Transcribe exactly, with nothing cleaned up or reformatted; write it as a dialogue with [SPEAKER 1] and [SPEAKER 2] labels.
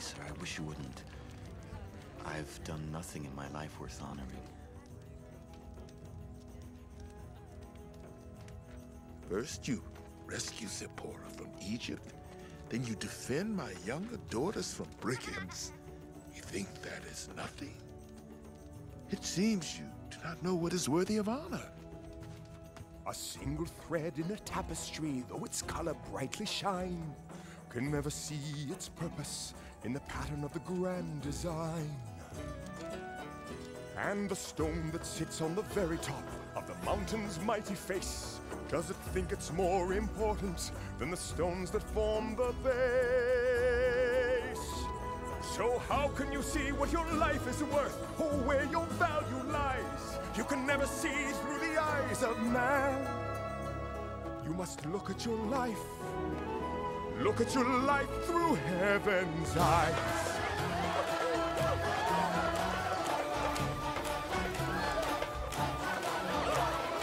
[SPEAKER 1] Please, sir, I wish you wouldn't. I've done nothing in my life worth honoring.
[SPEAKER 2] First you rescue Zipporah from Egypt, then you defend my younger daughters from brigands. You think that is nothing? It seems you do not know what is worthy of honor.
[SPEAKER 3] A single thread in a tapestry, though its color brightly shine, can never see its purpose in the pattern of the grand design. And the stone that sits on the very top of the mountain's mighty face, does it think it's more important than the stones that form the base? So how can you see what your life is worth, or where your value lies? You can never see through the eyes of man. You must look at your life, look at your life through heaven's eyes.